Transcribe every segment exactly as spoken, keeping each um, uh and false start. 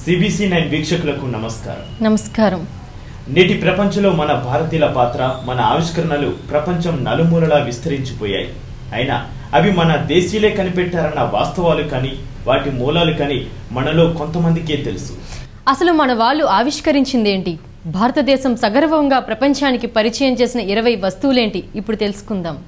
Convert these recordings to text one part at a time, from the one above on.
CBC nine వీక్షకులకు నమస్కారం. నమస్కారం. నేటి ప్రపంచంలో మన భారతీయుల పాత్ర, మన ఆవిష్కరణలు ప్రపంచం నలుమూలలా విస్తరించిపోయాయి. అయినా అవి మన దేశీయులే కనిపెట్టారన్న వాస్తవాలు కానీ వాటి మూలాలు కానీ మనలో కొంతమందికే తెలుసు. అసలు మన వాళ్ళు ఆవిష్కరించిందేంటి? భారతదేశం సగర్వంగా ప్రపంచానికి పరిచయం చేసిన ఇరవై వస్తువులేంటి? ఇప్పుడు తెలుసుకుందాం.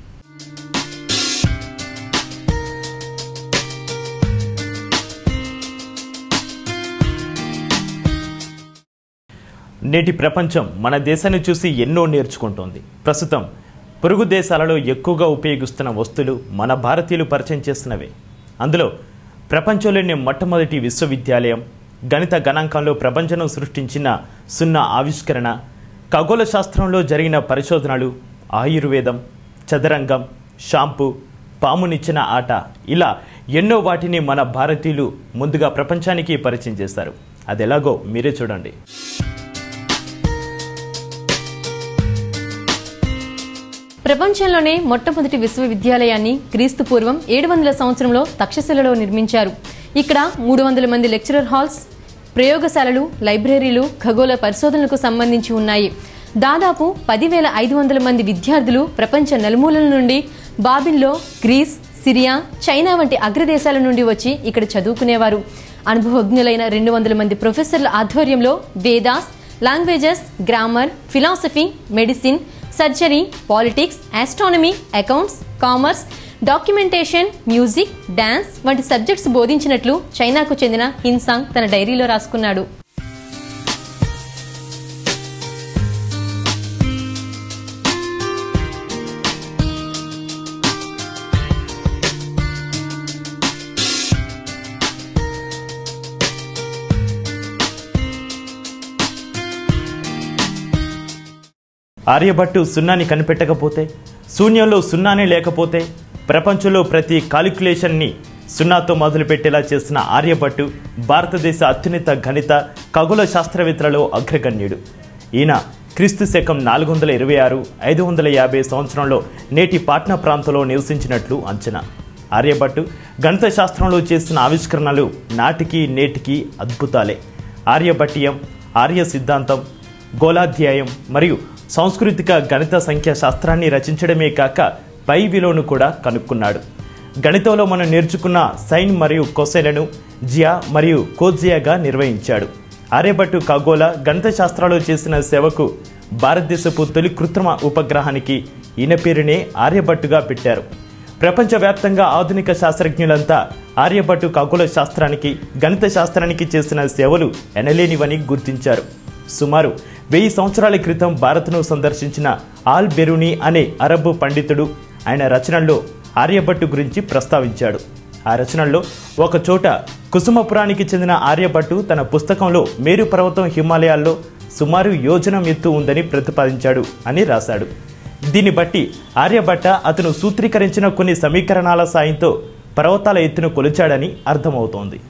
నేటి ప్రపంచం మన దేశాన్ని చూసి ఎన్నో నేర్చుకుంటోంది. ప్రస్తుతం పొరుగు దేశాలలో ఎక్కువగా ఉపయోగిస్తున్న వస్తువులు మన భారతీయులు పరిచయం చేస్తున్నవే. అందులో ప్రపంచంలోని మొట్టమొదటి విశ్వవిద్యాలయం, గణిత గణాంకంలో ప్రపంచం సృష్టించిన సున్నా ఆవిష్కరణ, ఖగోళ శాస్త్రంలో జరిగిన పరిశోధనలు, ఆయుర్వేదం, చదరంగం, షాంపూ, పామునిచ్చిన ఆట, ఇలా ఎన్నో వాటిని మన భారతీయులు ముందుగా ప్రపంచానికి పరిచయం చేశారు. అది ఎలాగో మీరే చూడండి. ప్రపంచంలోనే మొట్టమొదటి విశ్వవిద్యాలయాన్ని క్రీస్తు పూర్వం ఏడు వందల సంవత్సరంలో తక్షశిలలో నిర్మించారు. ఇక్కడ మూడు వందల మంది లెక్చరర్ హాల్స్, ప్రయోగశాలలు, లైబ్రరీలు, ఖగోళ పరిశోధనలకు సంబంధించి ఉన్నాయి. దాదాపు పదివేల ఐదు వందల మంది విద్యార్థులు ప్రపంచ నలుమూలల నుండి, బాబిల్లో, గ్రీస్, సిరియా, చైనా వంటి అగ్రదేశాల నుండి వచ్చి ఇక్కడ చదువుకునేవారు. అనుభవజ్ఞులైన రెండు వందల మంది ప్రొఫెసర్ల ఆధ్వర్యంలో Vedas, languages, grammar, philosophy, medicine, surgery, politics, astronomy, accounts, commerce, documentation, music, dance వంటి సబ్జెక్ట్స్ బోధించినట్లు చైనాకు చెందిన హిన్సాంగ్ తన డైరీలో రాసుకున్నాడు. ఆర్యభట్టు సున్నాని కనిపెట్టకపోతే, శూన్యంలో సున్నానే లేకపోతే, ప్రపంచంలో ప్రతి కాలిక్యులేషన్ని సున్నాతో మొదలుపెట్టేలా చేసిన ఆర్యభట్టు భారతదేశ అత్యున్నత గణిత ఖగోళ శాస్త్రవేత్తలలో అగ్రగణ్యుడు. ఈయన క్రీస్తు శకం నాలుగు వందల ఇరవై ఆరు ఐదు వందల యాభై సంవత్సరంలో నేటి పాట్నా ప్రాంతంలో నివసించినట్లు అంచనా. ఆర్యభట్టు గణిత శాస్త్రంలో చేసిన ఆవిష్కరణలు నాటికి నేటికి అద్భుతాలే. ఆర్యభట్టీయం, ఆర్య సిద్ధాంతం, గోళాధ్యాయం మరియు సాంస్కృతిక గణిత సంఖ్యా శాస్త్రాన్ని రచించడమే కాక పై విలువను కూడా కనుక్కున్నాడు. గణితంలో మనం నేర్చుకున్న సైన్ మరియు కొసైన్లను జియా మరియు కోజియాగా నిర్వహించాడు. ఆర్యభట్టు ఖగోళ గణిత శాస్త్రాల్లో చేసిన సేవకు భారతదేశపు తొలి కృత్రిమ ఉపగ్రహానికి ఈయన పేరునే ఆర్యభట్టుగా పెట్టారు. ప్రపంచవ్యాప్తంగా ఆధునిక శాస్త్రజ్ఞులంతా ఆర్యభట్టు ఖగోళ శాస్త్రానికి, గణిత శాస్త్రానికి చేసిన సేవలు ఎనలేనివని గుర్తించారు. సుమారు వెయ్యి సంవత్సరాల క్రితం భారత్ను సందర్శించిన ఆల్ బెరూని అనే అరబ్బు పండితుడు ఆయన రచనల్లో ఆర్యభట్టు గురించి ప్రస్తావించాడు. ఆ రచనల్లో ఒక చోట కుసుమపురానికి చెందిన ఆర్యభట్టు తన పుస్తకంలో మేరు పర్వతం హిమాలయాల్లో సుమారు యోజనం ఎత్తు ఉందని ప్రతిపాదించాడు అని రాశాడు. దీన్ని బట్టి ఆర్యభట్ట అతను సూత్రీకరించిన కొన్ని సమీకరణాల సాయంతో పర్వతాల ఎత్తును కొలిచాడని అర్థమవుతోంది.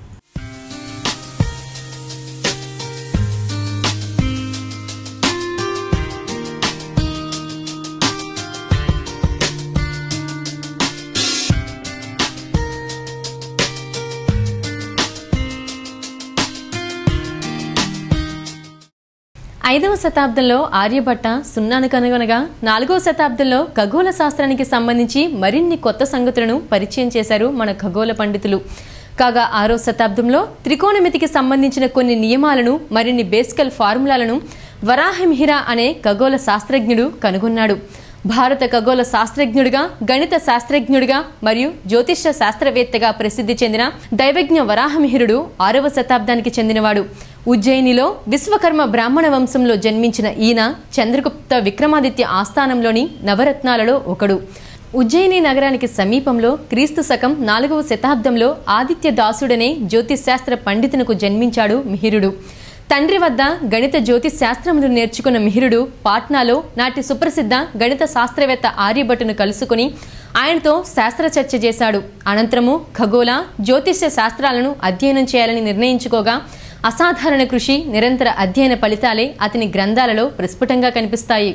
ఐదవ శతాబ్దంలో ఆర్యభట్ట సున్నాను కనుగొనగా నాలుగవ శతాబ్దంలో ఖగోళ శాస్త్రానికి సంబంధించి మరిన్ని కొత్త సంగతులను పరిచయం చేశారు మన ఖగోళ పండితులు. కాగా ఆరో శతాబ్దంలో త్రికోణమితికి సంబంధించిన కొన్ని నియమాలను, మరిన్ని బేసికల్ ఫార్ములాలను వరాహమిహిర అనే ఖగోళ శాస్త్రజ్ఞుడు కనుగొన్నాడు. భారత ఖగోళ శాస్త్రజ్ఞుడిగా, గణిత శాస్త్రజ్ఞుడిగా మరియు జ్యోతిష శాస్త్రవేత్తగా ప్రసిద్ధి చెందిన దైవజ్ఞ వరాహమిహిరుడు ఆరవ శతాబ్దానికి చెందినవాడు. ఉజ్జయినిలో విశ్వకర్మ బ్రాహ్మణ వంశంలో జన్మించిన ఈయన చంద్రగుప్త విక్రమాదిత్య ఆస్థానంలోని నవరత్నాలలో ఒకడు. ఉజ్జయిని నగరానికి సమీపంలో క్రీస్తు శకం నాలుగవ శతాబ్దంలో ఆదిత్య దాసుడనే జ్యోతిశాస్త్ర పండితునకు జన్మించాడు మిహిరుడు. తండ్రి వద్ద గణిత జ్యోతిష్ శాస్త్రములు నేర్చుకున్న మిహిరుడు పాట్నాలో నాటి సుప్రసిద్ధ గణిత శాస్త్రవేత్త ఆర్యభట్టును కలుసుకుని ఆయనతో శాస్త్ర చర్చ చేశాడు. అనంతరము ఖగోళ, జ్యోతిష్య శాస్త్రాలను అధ్యయనం చేయాలని నిర్ణయించుకోగా అసాధారణ కృషి, నిరంతర అధ్యయన ఫలితాలే అతని గ్రంథాలలో ప్రస్ఫుటంగా కనిపిస్తాయి.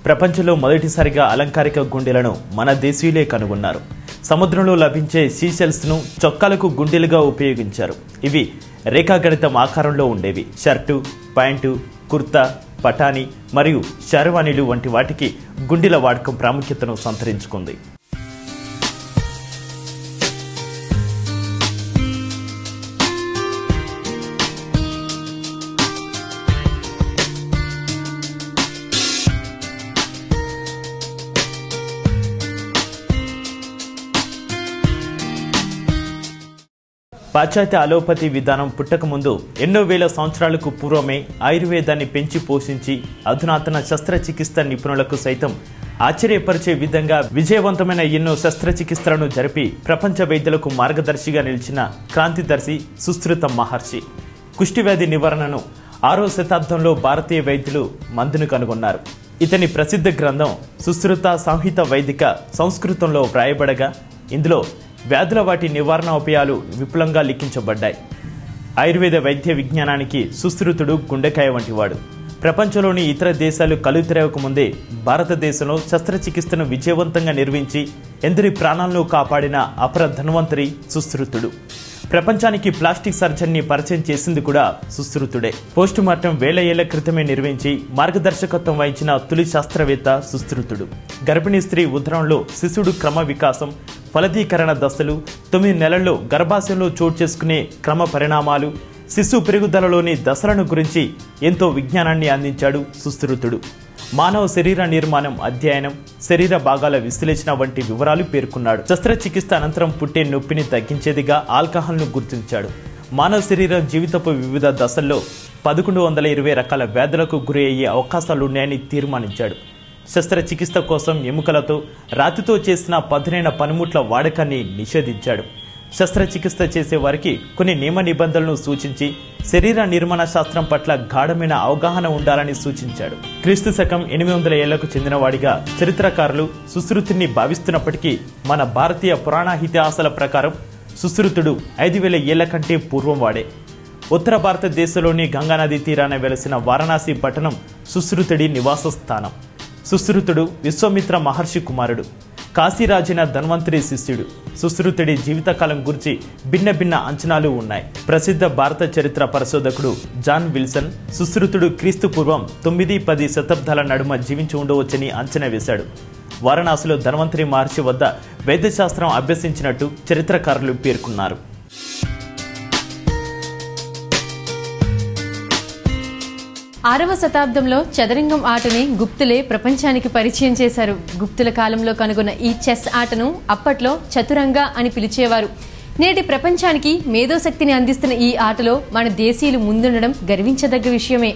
ప్రపంచంలో మొదటిసారిగా అలంకారిక గుండెలను మన దేశీయులే కనుగొన్నారు. సముద్రంలో లభించే సీషెల్స్ను చొక్కాలకు గుండెలుగా ఉపయోగించారు. ఇవి రేఖాగణితం ఆకారంలో ఉండేవి. షర్టు, ప్యాంటు, కుర్తా, పటాని మరియు షర్వానీలు వంటి వాటికి గుండెల వాడకం ప్రాముఖ్యతను సంతరించుకుంది. పాశ్చాత్య అలోపతి విధానం పుట్టకముందు ఎన్నో వేల సంవత్సరాలకు పూర్వమే ఆయుర్వేదాన్ని పెంచి పోషించి అధునాతన శస్త్రచికిత్స నిపుణులకు సైతం ఆశ్చర్యపరిచే విధంగా విజయవంతమైన ఎన్నో శస్త్రచికిత్సలను జరిపి ప్రపంచ వైద్యులకు మార్గదర్శిగా నిలిచిన క్రాంతిదర్శి సుశ్రుత మహర్షి. కుష్టివ్యాధి నివారణను ఆరో శతాబ్దంలో భారతీయ వైద్యులు మందును కనుగొన్నారు. ఇతని ప్రసిద్ధ గ్రంథం సుశ్రుత సంహిత వైదిక సంస్కృతంలో వ్రాయబడగా ఇందులో వ్యాధుల వాటి నివారణ ఉపాయాలు విపులంగా లిఖించబడ్డాయి. ఆయుర్వేద వైద్య విజ్ఞానానికి సుశ్రుతుడు గుండెకాయ వంటివాడు. ప్రపంచంలోని ఇతర దేశాలు కళ్ళు తెరవక ముందే భారతదేశంలో శస్త్రచికిత్సను విజయవంతంగా నిర్వహించి ఎందరి ప్రాణాలను కాపాడిన అపర ధన్వంతరి సుశ్రుతుడు. ప్రపంచానికి ప్లాస్టిక్ సర్జరీని పరిచయం చేసింది కూడా సుశ్రుతుడే. పోస్ట్ మార్టం వేల ఏళ్ల క్రితమే నిర్వహించి మార్గదర్శకత్వం వహించిన తొలి శాస్త్రవేత్త సుశ్రుతుడు. గర్భిణీ స్త్రీ ఉదరంలో శిశుడు క్రమ వికాసం, ఫలదీకరణ దశలు, తొమ్మిది నెలల్లో గర్భాశయంలో చోటు చేసుకునే క్రమ పరిణామాలు, శిశు పెరుగుదలలోని దశలను గురించి ఎంతో విజ్ఞానాన్ని అందించాడు సుశ్రుతుడు. మానవ శరీర నిర్మాణం అధ్యయనం, శరీర భాగాల విశ్లేషణ వంటి వివరాలు పేర్కొన్నాడు. శస్త్రచికిత్స అనంతరం పుట్టే నొప్పిని తగ్గించేదిగా ఆల్కహాల్ను గుర్తించాడు. మానవ శరీరం జీవితపు వివిధ దశల్లో పదకొండు వందల ఇరవై రకాల వ్యాధులకు గురి అయ్యే అవకాశాలున్నాయని తీర్మానించాడు. శస్త్రచికిత్స కోసం ఎముకలతో రాతితో చేసిన పదునైన పనిముట్ల వాడకాన్ని నిషేధించాడు. శస్త్రచికిత్స చేసే వారికి కొన్ని నియమ నిబంధనలను సూచించి శరీర నిర్మాణ శాస్త్రం పట్ల గాఢమైన అవగాహన ఉండాలని సూచించాడు. క్రీస్తు శకం ఎనిమిది వందల ఏళ్లకు చెందినవాడిగా చరిత్రకారులు సుశ్రుతుడిని భావిస్తున్నప్పటికీ మన భారతీయ పురాణ ఇతిహాసాల ప్రకారం సుశ్రుతుడు ఐదు వేల ఏళ్ల కంటే పూర్వం వాడే. ఉత్తర భారతదేశంలోని గంగానది తీరాన వెలసిన వారణాసి పట్టణం సుశ్రుతుడి నివాస స్థానం. సుశ్రుతుడు విశ్వామిత్ర మహర్షి కుమారుడు, కాశీరాజైన ధన్వంతరి శిష్యుడు. సుశ్రుతుడి జీవితకాలం గురించి భిన్న భిన్న అంచనాలు ఉన్నాయి. ప్రసిద్ధ భారత చరిత్ర పరిశోధకుడు జాన్ విల్సన్ సుశ్రుతుడు క్రీస్తు పూర్వం తొమ్మిది పది శతాబ్దాల నడుమ జీవించి ఉండవచ్చని అంచనా వేశాడు. వారణాసిలో ధన్వంతరి మహర్షి వద్ద వైద్యశాస్త్రం అభ్యసించినట్టు చరిత్రకారులు పేర్కొన్నారు. ఆరవ శతాబ్దంలో చదరంగం ఆటని గుప్తులే ప్రపంచానికి పరిచయం చేశారు. గుప్తుల కాలంలో కనుగొన్న ఈ చెస్ ఆటను అప్పట్లో చతురంగ అని పిలిచేవారు. నేటి ప్రపంచానికి మేధోశక్తిని అందిస్తున్న ఈ ఆటలో మన దేశీయులు ముందుండడం గర్వించదగ్గ విషయమే.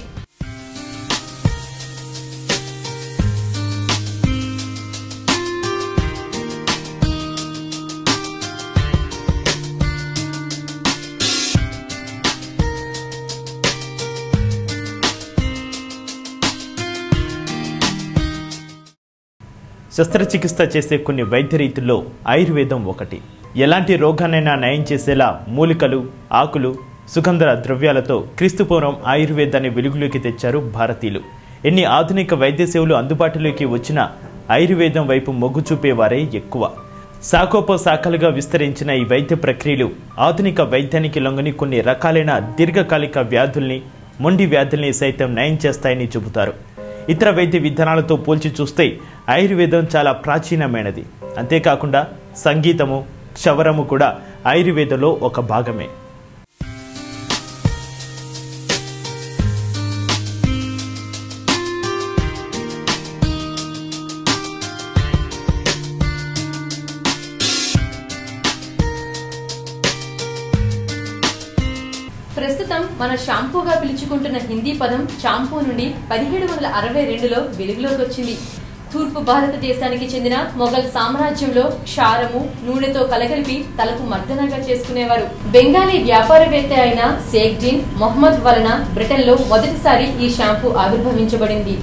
శస్త్రచికిత్స చేసే కొన్ని వైద్య రీతుల్లో ఆయుర్వేదం ఒకటి. ఎలాంటి రోగాన్నైనా నయం చేసేలా మూలికలు, ఆకులు, సుగంధ ద్రవ్యాలతో క్రీస్తుపూర్వం ఆయుర్వేదాన్ని వెలుగులోకి తెచ్చారు భారతీయులు. ఎన్ని ఆధునిక వైద్య సేవలు అందుబాటులోకి వచ్చినా ఆయుర్వేదం వైపు మొగ్గు చూపేవారే ఎక్కువ. శాఖోపశాఖలుగా విస్తరించిన ఈ వైద్య ప్రక్రియలు ఆధునిక వైద్యానికి లొంగని కొన్ని రకాలైన దీర్ఘకాలిక వ్యాధుల్ని, మొండి వ్యాధుల్ని సైతం నయం చేస్తాయని చెబుతారు. ఇతర వైద్య విధానాలతో పోల్చి చూస్తే ఆయుర్వేదం చాలా ప్రాచీనమైనది. అంతేకాకుండా సంగీతము, క్షవరము కూడా ఆయుర్వేదంలో ఒక భాగమే. ప్రస్తుతం మన షాంపూగా పిలుచుకుంటున్న హిందీ పదం షాంపూ నుండి పదిహేడు వందల అరవై రెండులో వెలుగులోకి వచ్చింది. తూర్పు భారతదేశానికి చెందిన మొఘల్ సామ్రాజ్యంలో క్షారము, నూనెతో కలగలిపి తలకు మర్దనగా చేసుకునేవారు. బెంగాలీ వ్యాపారవేత్త అయిన షేక్జీన్ మొహమ్మద్ వలన బ్రిటన్ లో మొదటిసారి ఈ షాంపూ ఆవిర్భవించబడింది.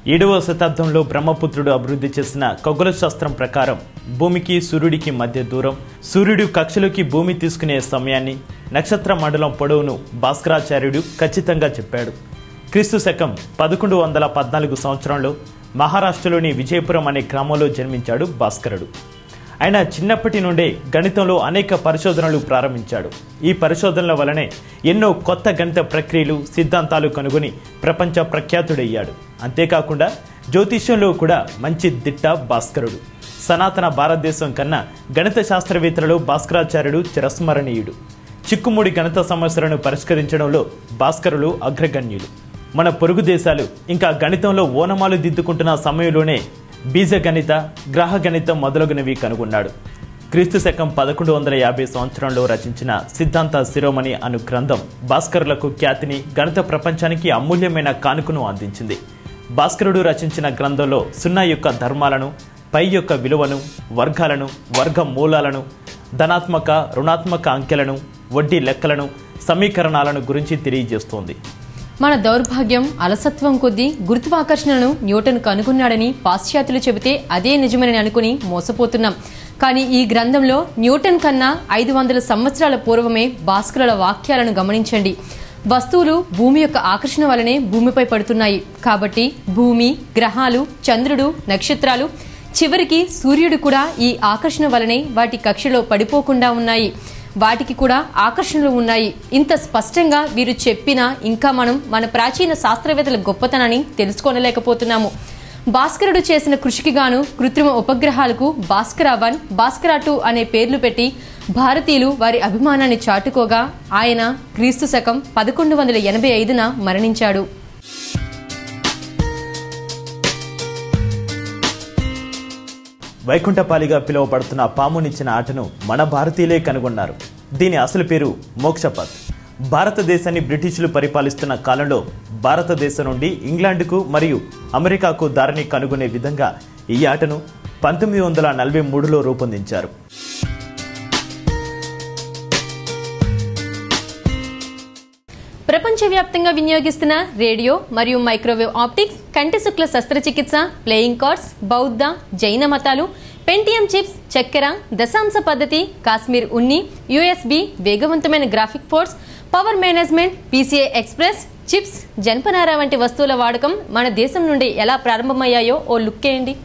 ఏడవ శతాబ్దంలో బ్రహ్మపుత్రుడు అభివృద్ధి చేసిన ఖగోళ శాస్త్రం ప్రకారం భూమికి సూర్యుడికి మధ్య దూరం, సూర్యుడు కక్షలోకి భూమి తీసుకునే సమయాన్ని, నక్షత్ర మండలం పొడవును భాస్కరాచార్యుడు ఖచ్చితంగా చెప్పాడు. క్రీస్తు శకం పదకొండు వందల పద్నాలుగు సంవత్సరంలో మహారాష్ట్రలోని విజయపురం అనే గ్రామంలో జన్మించాడు భాస్కరుడు. ఆయన చిన్నప్పటి నుండే గణితంలో అనేక పరిశోధనలు ప్రారంభించాడు. ఈ పరిశోధనల వలనే ఎన్నో కొత్త గణిత ప్రక్రియలు, సిద్ధాంతాలు కనుగొని ప్రపంచ ప్రఖ్యాతుడయ్యాడు. అంతేకాకుండా జ్యోతిష్యంలో కూడా మంచి దిట్ట భాస్కరుడు. సనాతన భారతదేశం కన్నా గణిత శాస్త్రవేత్తలలో భాస్కరాచార్యుడు చిరస్మరణీయుడు. చిక్కుముడి గణిత సమస్యలను పరిష్కరించడంలో భాస్కరులు అగ్రగణ్యులు. మన పొరుగు దేశాలు ఇంకా గణితంలో ఓనమాలు దిద్దుకుంటున్న సమయంలోనే బీజగణిత, గ్రహ గణితం మొదలగునవి కనుగొన్నాడు. క్రీస్తు శకం పదకొండు వందల యాభై సంవత్సరంలో రచించిన సిద్ధాంత శిరోమణి అను గ్రంథం భాస్కరులకు ఖ్యాతిని, గణిత ప్రపంచానికి అమూల్యమైన కానుకను అందించింది. భాస్కరుడు రచించిన గ్రంథంలో సున్నా యొక్క ధర్మాలను, పై యొక్క విలువను, వర్గాలను, వర్గ మూలాలను, ధనాత్మక రుణాత్మక అంకెలను, వడ్డీ లెక్కలను, సమీకరణాలను గురించి తెలియజేస్తోంది. మన దౌర్భాగ్యం, అలసత్వం కొద్దీ గురుత్వాకర్షణను న్యూటన్ కనుగొన్నాడని పాశ్చాత్యులు చెబితే అదే నిజమని అనుకుని మోసపోతున్నాం. కానీ ఈ గ్రంథంలో న్యూటన్ కన్నా ఐదు వందల సంవత్సరాల పూర్వమే భాస్కరుల వాక్యాలను గమనించండి. వస్తువులు భూమి యొక్క ఆకర్షణ వలనే భూమిపై పడుతున్నాయి. కాబట్టి భూమి, గ్రహాలు, చంద్రుడు, నక్షత్రాలు, చివరికి సూర్యుడు కూడా ఈ ఆకర్షణ వలనే వాటి కక్షలో పడిపోకుండా ఉన్నాయి. వాటికి కూడా ఆకర్షణలు ఉన్నాయి. ఇంత స్పష్టంగా వీరు చెప్పినా ఇంకా మనం మన ప్రాచీన శాస్త్రవేత్తల గొప్పతనాన్ని తెలుసుకోనలేకపోతున్నాము. భాస్కరుడు చేసిన కృషికి గాను కృత్రిమ ఉపగ్రహాలకు భాస్కర వన్, భాస్కర టూ అనే పేర్లు పెట్టి భారతీయులు వారి అభిమానాన్ని చాటుకోగా ఆయన క్రీస్తు శకం పదకొండు వందల ఎనభై ఐదున మరణించాడు. వైకుంఠపాలిగా పిలువబడుతున్న పామునిచ్చిన ఆటను మన భారతీయులే కనుగొన్నారు. దీని అసలు పేరు మోక్షపథ్. భారతదేశాన్ని బ్రిటిషులు పరిపాలిస్తున్న కాలంలో భారతదేశం నుండి ఇంగ్లాండ్కు మరియు అమెరికాకు దారిని కనుగొనే విధంగా ఈ ఆటను పంతొమ్మిది వందల నలభై మూడులో రూపొందించారు. ప్రపంచవ్యాప్తంగా వినియోగిస్తున్న రేడియో మరియు మైక్రోవేవ్ ఆప్టిక్స్, కంటి శుక్ల శస్త్రచికిత్స, ప్లేయింగ్ కార్డ్స్, బౌద్ధ, జైన మతాలు, పెంటియం చిప్స్, చక్కెర, దశాంశ పద్ధతి, కాశ్మీర్ ఉన్ని, యూఎస్బి, వేగవంతమైన graphic force, power management, PCI express, chips, జనపనార వంటి వస్తువుల వాడకం మన దేశం నుండి ఎలా ప్రారంభమయ్యాయో ఓ లుక్కేయండి.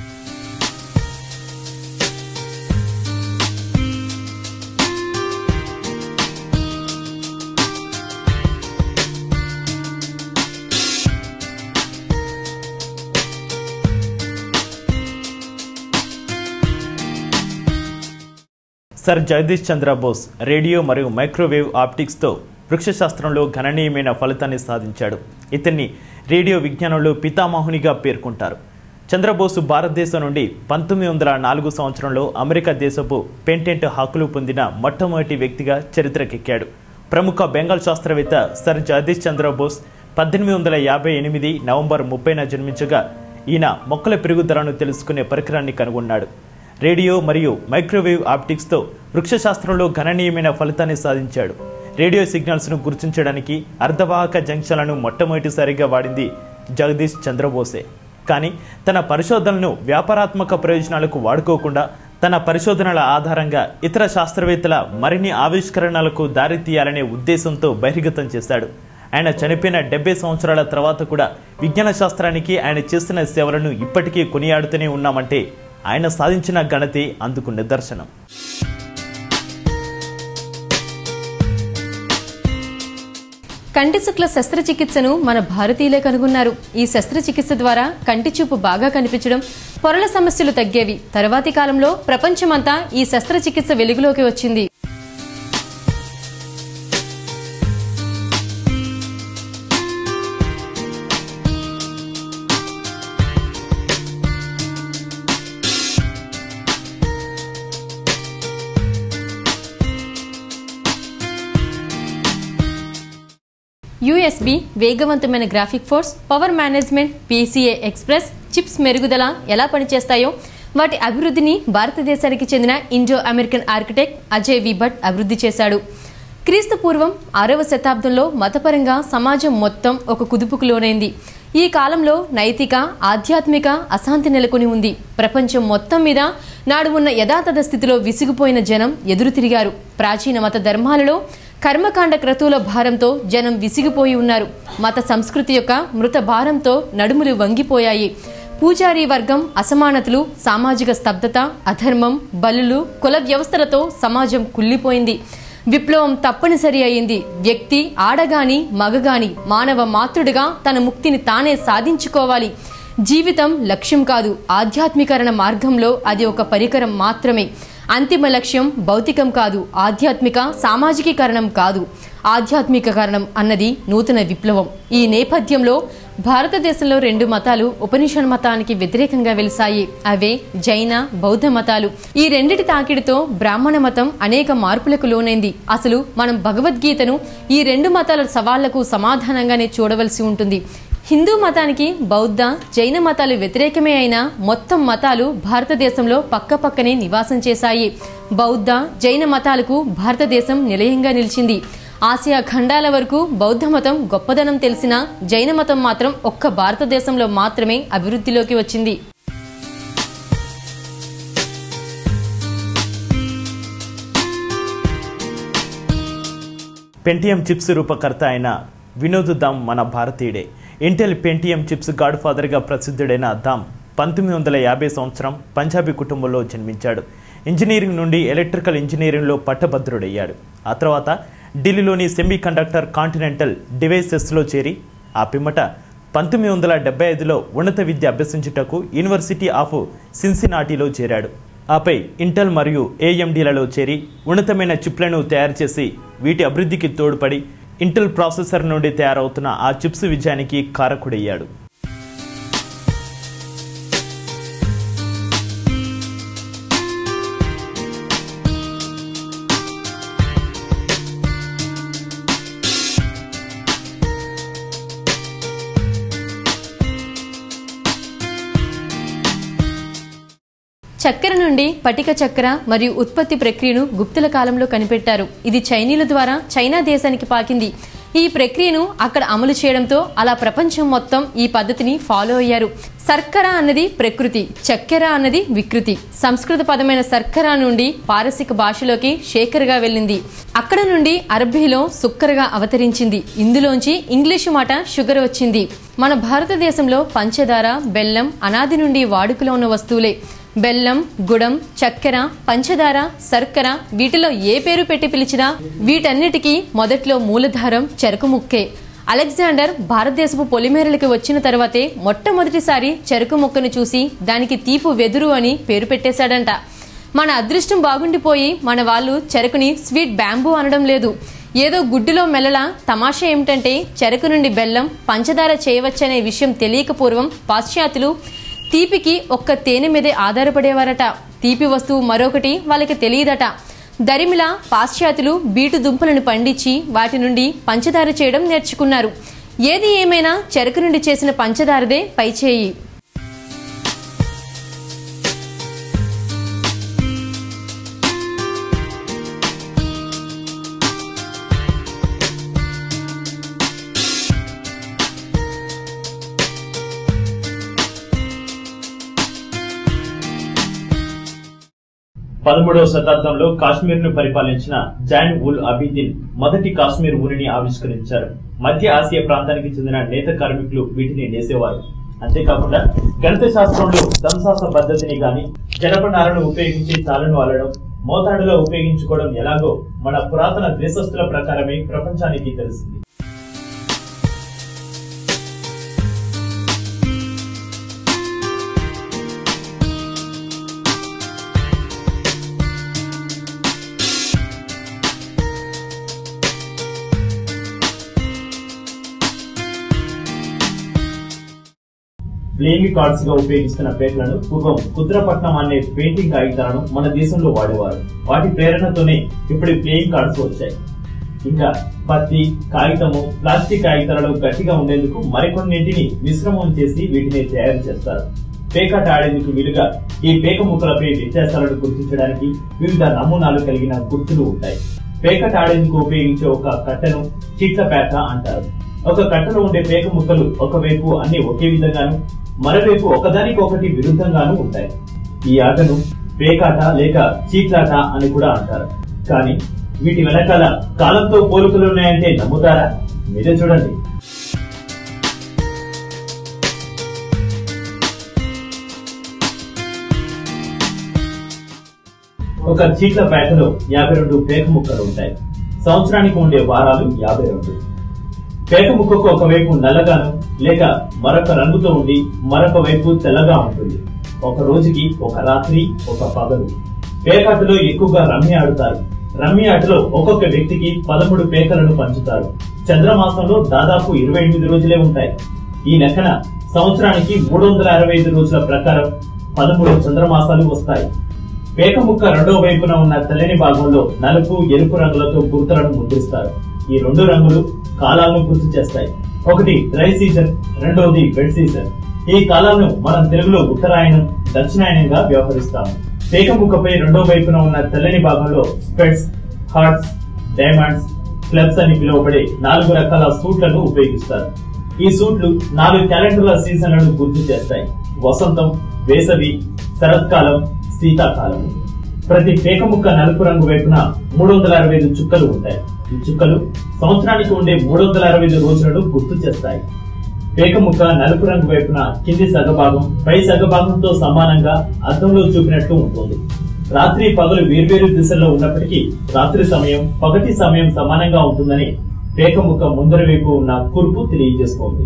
సర్ జగదీష్ చంద్ర బోస్ రేడియో మరియు మైక్రోవేవ్ ఆప్టిక్స్తో వృక్షశాస్త్రంలో గణనీయమైన ఫలితాన్ని సాధించాడు. ఇతన్ని రేడియో విజ్ఞానంలో పితామహునిగా పేర్కొంటారు. చంద్రబోసు భారతదేశం నుండి పంతొమ్మిది వందల నాలుగు సంవత్సరంలో అమెరికా దేశపు పేటెంట్ హక్కులు పొందిన మొట్టమొదటి వ్యక్తిగా చరిత్రకెక్కాడు. ప్రముఖ బెంగాల్ శాస్త్రవేత్త సర్ జగదీష్ చంద్ర బోస్ పద్దెనిమిది వందల యాభై ఎనిమిది నవంబర్ ముప్పైన జన్మించగా ఈయన మొక్కల పెరుగుదలను తెలుసుకునే పరికరాన్ని కనుగొన్నాడు. రేడియో మరియు మైక్రోవేవ్ ఆప్టిక్స్తో వృక్షశాస్త్రంలో గణనీయమైన ఫలితాన్ని సాధించాడు. రేడియో సిగ్నల్స్ను గుర్తించడానికి అర్ధవాహక జంక్షన్లను మొట్టమొదటిసారిగా వాడింది జగదీష్ చంద్రబోసే. కానీ తన పరిశోధనలను వ్యాపారాత్మక ప్రయోజనాలకు వాడుకోకుండా తన పరిశోధనల ఆధారంగా ఇతర శాస్త్రవేత్తల మరిన్ని ఆవిష్కరణలకు దారితీయాలనే ఉద్దేశంతో బహిర్గతం చేశాడు. ఆయన చనిపోయిన డెబ్బై సంవత్సరాల తర్వాత కూడా విజ్ఞాన శాస్త్రానికి ఆయన చేసిన సేవలను ఇప్పటికీ కొనియాడుతూనే ఉన్నామంటే ఆయన సాధించిన ఘనతే అందుకు నిదర్శనం. కంటి శుక్ల శస్త్రచికిత్సను మన భారతీయులే కనుగొన్నారు. ఈ శస్త్రచికిత్స ద్వారా కంటి చూపు బాగా కనిపించడం, పొరల సమస్యలు తగ్గేవి. తర్వాతి కాలంలో ప్రపంచమంతా ఈ శస్త్రచికిత్స వెలుగులోకి వచ్చింది. యూఎస్బి, వేగవంతమైన graphic force, power management, PCA express, chips మెరుగుదల ఎలా పనిచేస్తాయో వాటి అభివృద్ధిని భారతదేశానికి చెందిన Indo American architect Ajay V Bhat అభివృద్ధి చేశాడు. క్రీస్తు పూర్వం ఆరవ శతాబ్దంలో మతపరంగా సమాజం మొత్తం ఒక కుదుపుకు లోనైంది. ఈ కాలంలో నైతిక ఆధ్యాత్మిక అశాంతి నెలకొని ఉంది. ప్రపంచం మొత్తం మీద నాడు ఉన్న యథాతథ స్థితిలో విసిగిపోయిన జనం ఎదురు తిరిగారు. ప్రాచీన మత ధర్మాలలో కర్మకాండ క్రతువుల భారంతో జనం విసిగిపోయి ఉన్నారు. మత సంస్కృతి యొక్క మృత భారంతో నడుములు వంగిపోయాయి. పూజారీ వర్గం అసమానతలు, సామాజిక స్తబ్దత, అధర్మం, బలులు, కుల వ్యవస్థలతో సమాజం కుళ్ళిపోయింది. విప్లవం తప్పనిసరి అయింది. వ్యక్తి ఆడగాని మగగాని మానవ మాతృడిగా తన ముక్తిని తానే సాధించుకోవాలి. జీవితం లక్ష్యం కాదు, ఆధ్యాత్మికరణ మార్గంలో అది ఒక పరికరం మాత్రమే. అంతిమ లక్ష్యం భౌతికం కాదు, ఆధ్యాత్మిక సామాజికీకరణం కాదు, ఆధ్యాత్మికకరణం అన్నది నూతన విప్లవం. ఈ నేపథ్యంలో భారతదేశంలో రెండు మతాలు ఉపనిషద్ మతానికి వ్యతిరేకంగా వెలిసాయి. అవే జైన, బౌద్ధ మతాలు. ఈ రెండిటి తాకిడితో బ్రాహ్మణ మతం అనేక మార్పులకు లోనైంది. అసలు మనం భగవద్గీతను ఈ రెండు మతాల సవాళ్లకు సమాధానంగానే చూడవలసి ఉంటుంది. హిందూ మతానికి బౌద్ధ, జైన మతాలు వ్యతిరేకమే అయినా మొత్తం మతాలు భారతదేశంలో పక్కపక్కనే నివాసం చేశాయి. బౌద్ధ, జైన మతాలకు భారతదేశం నిలయంగా నిలిచింది. ఆసియా ఖండాల వరకు బౌద్ధ మతం గొప్పదనం తెలిసినా జైన మతం మాత్రం ఒక్క భారతదేశంలో మాత్రమే అభివృద్ధిలోకి వచ్చింది. పెంటియం చిప్స్ రూపకర్త అయిన వినోద్ దామ్ మన భారతీయుడే. ఇంటెల్ పెంటియం చిప్స్ గాడ్ ఫాదర్గా ప్రసిద్ధుడైన దామ్ పంతొమ్మిది వందల యాభై సంవత్సరం పంజాబీ కుటుంబంలో జన్మించాడు. ఇంజనీరింగ్ నుండి ఎలక్ట్రికల్ ఇంజనీరింగ్లో పట్టభద్రుడయ్యాడు. ఆ తర్వాత ఢిల్లీలోని సెమీ కండక్టర్ కాంటినెంటల్ డివైసెస్లో చేరి ఆ పిమ్మట పంతొమ్మిది వందల డెబ్బై ఐదులో ఉన్నత విద్య అభ్యసించుటకు యూనివర్సిటీ ఆఫ్ సిన్సినాటీలో చేరాడు. ఆపై ఇంటెల్ మరియు ఏఎండీలలో చేరి ఉన్నతమైన చిప్లను తయారు చేసి వీటి అభివృద్ధికి తోడ్పడి ఇంటెల్ ప్రాసెసర్ నుండి తయారవుతున్న ఆ చిప్స్ విజయానికి కారకుడయ్యాడు. చక్కెర నుండి పటిక చక్కెర మరియు ఉత్పత్తి ప్రక్రియను గుప్తుల కాలంలో కనిపెట్టారు. ఇది చైనీయుల ద్వారా చైనా దేశానికి పాకింది. ఈ ప్రక్రియను అక్కడ అమలు చేయడంతో అలా ప్రపంచం మొత్తం ఈ పద్ధతిని ఫాలో అయ్యారు. శర్కర అన్నది ప్రకృతి, చక్కెర అన్నది వికృతి. సంస్కృత పదమైన శర్కర నుండి పారసిక భాషలోకి షేకర్గా వెళ్ళింది. అక్కడ నుండి అరబ్బీలో సుక్కరగా అవతరించింది. ఇందులోంచి ఇంగ్లీషు మాట షుగర్ వచ్చింది. మన భారతదేశంలో పంచదార, బెల్లం అనాది నుండి వాడుకలో ఉన్న వస్తువులే. బెల్లం, గుడం, చక్కెర, పంచదార, శర్కర వీటిలో ఏ పేరు పెట్టి పిలిచినా వీటన్నిటికీ మొదట్లో మూలధారం చెరకు ముక్కే. అలెగ్జాండర్ భారతదేశపు పొలిమేరలకి వచ్చిన తర్వాతే మొట్టమొదటిసారి చెరకు ముక్కను చూసి దానికి తీపు వెదురు అని పేరు పెట్టేశాడంట. మన అదృష్టం బాగుండిపోయి మన వాళ్ళు చెరకుని స్వీట్ బ్యాంబూ అనడం లేదు. ఏదో గుడ్డులో మెల్లలా. తమాషా ఏమిటంటే చెరకు నుండి బెల్లం, పంచదార చేయవచ్చనే విషయం తెలియక పూర్వం పాశ్చాత్యులు తీపికి ఒక్క తేనె మీదే ఆధారపడేవారట. తీపి వస్తువు మరొకటి వాళ్ళకి తెలియదట. దరిమిలా పాశ్చాత్యులు బీటు దుంపలను పండించి వాటి నుండి పంచదార చేయడం నేర్చుకున్నారు. ఏది ఏమైనా చెరకు నుండి చేసిన పంచదారదే పైచేయి. పదమూడవ శతాబ్దంలో కాశ్మీర్ ను పరిపాలించిన జాన్ ఉల్ అబిదిన్ మొదటి కాశ్మీర్ ఊరిని ఆవిష్కరించారు. మధ్య ఆసియా ప్రాంతానికి చెందిన నేత కార్మికులు వీటిని నేసేవారు. అంతేకాకుండా గణిత శాస్త్రంలో దంశాస పద్ధతిని గాని, జనపనారను ఉపయోగించి తాళను అల్లడం, మోతాడులో ఉపయోగించుకోవడం ఎలాగో మన పురాతన దేశస్థుల ప్రకారమే ప్రపంచానికి తెలిసింది. ప్లేయింగ్ కార్డ్స్ గా ఉపయోగిస్తున్న పేర్లను పూర్వం కుద్రపట్నం అనే పెయింటింగ్ కాగితాలను మన దేశంలో వాడేవారు. వాటి ప్రేరణతోనే ఇప్పుడు ప్లేయింగ్ కార్డ్స్ వచ్చాయి. ఇంకా పత్తి, కాగితము, ప్లాస్టిక్ కాగితాలలో గట్టిగా ఉండేందుకు మరికొన్నింటిని మిశ్రమం చేసి వీటిని తయారు చేస్తారు. పేకాట ఆడేందుకు వీలుగా ఈ పేక ముక్కలపై వ్యత్యాసాలను గుర్తించడానికి వివిధ నమూనాలు కలిగిన గుర్తులు ఉంటాయి. పేకట ఆడేందుకు ఉపయోగించే ఒక కట్టెను చిట్ల పేక అంటారు. ఒక కట్టలో ఉండే పేక ముక్కలు ఒకవైపు అన్ని ఒకే విధంగాను, మరోవైపు ఒకదానికి ఒకటి విరుద్ధంగాను ఉంటాయి. ఈ ఆటను పేకాట లేక చీట్లాట అని కూడా అంటారు. కానీ వీటి వెనకాల కాలంతో పోలికలున్నాయంటే నమ్ముతారా? మీరే చూడండి. ఒక చీట్ల పేకలో యాభై రెండు పేక ముక్కలు ఉంటాయి. సంవత్సరానికి ఉండే వారాలు యాభై రెండు. పేక ముక్కకు ఒకవైపు నల్లగాను లేక మరొక రంగుతో ఉండి మరొక వైపు తెల్లగా ఉంటుంది. ఒక రోజుకి ఒక రాత్రి ఒక పగలు. పేకాటలో ఎక్కువగా రమ్మి ఆడుతారు. రమ్మి ఆటలో ఒక్కొక్క వ్యక్తికి పదమూడు పేకలను పంచుతారు. చంద్రమాసంలో దాదాపు ఇరవై ఎనిమిది రోజులే ఉంటాయి. ఈ లెక్కన సంవత్సరానికి మూడు వందల అరవై ఐదు రోజుల ప్రకారం పదమూడు చంద్రమాసాలు వస్తాయి. పేక ముక్క రెండో వైపున ఉన్న తెల్లని భాగంలో నలుపు ఎరుపు రంగులతో గుర్తులను ముద్రిస్తారు. ఈ రెండు రంగులు కాలాలను గుర్తు చేస్తాయి. ఒకటి డ్రై సీజన్, రెండవది వెట్ సీజన్. ఈ కాలాలను మనం తెలుగులో ఉత్తరాయణం, దక్షిణాయనంగా వ్యవహరిస్తాము. పేక ముక్కపై రెండో వైపున ఉన్న తెల్లని భాగంలో స్పెడ్స్, హార్ట్స్, డైమండ్స్, క్లబ్స్ అని పిలువబడే నాలుగు రకాల సూట్లను ఉపయోగిస్తారు. ఈ సూట్లు నాలుగు క్యాలెండర్ల సీజన్లను గుర్తు చేస్తాయి. వసంతం, వేసవి, శరత్కాలం, శీతాకాలం. ప్రతి పేక ముక్క నలుపు రంగు వైపున మూడు వందల అరవై ఐదు చుక్కలు ఉంటాయి. ఈ చుక్కలు సంవత్సరానికి ఉండే మూడు వందల అరవై ఐదు రోజులను గుర్తు చేస్తాయి. పేక ముక్క నలుపు రంగు వైపున కింది సగభాగం పై సగభాగంతో సమానంగా అద్దంలో చూపినట్లు ఉంటుంది. రాత్రి పగలు వేర్వేరు దిశల్లో ఉన్నప్పటికీ రాత్రి సమయం పగటి సమయం సమానంగా ఉంటుందని పేక ముక్క ముందర వైపు ఉన్న కూర్పు తెలియజేస్తోంది.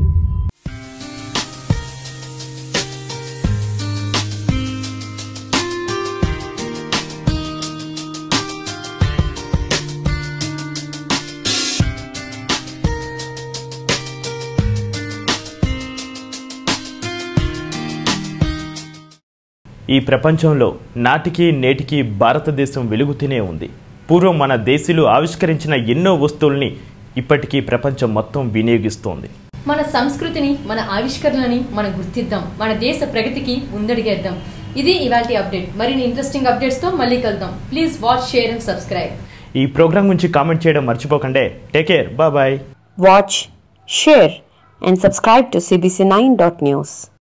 ఈ ప్రపంచంలో నాటికి నేటికి భారతదేశం వెలుగుతూనే ఉంది. పూర్వం మన దేశీయులు ఆవిష్కరించిన ఎన్నో వస్తువుల్ని ఇప్పటికీ ప్రపంచం మొత్తం వినియోగిస్తోంది. మన సంస్కృతిని, మన ఆవిష్కరణని మనం గుర్తిద్దాం. మన దేశ ప్రగతికి ముందడుగేద్దాం. ఇది ఇవాల్టి అప్డేట్. మరిన్ని ఇంట్రెస్టింగ్ అప్డేట్స్ తో మళ్ళీ కలుద్దాం. Please watch, share and subscribe. ఈ ప్రోగ్రామ్ గురించి కామెంట్ చేయడం మర్చిపోకండి. Take care. Bye bye. Watch, share and subscribe to C B C nine dot news.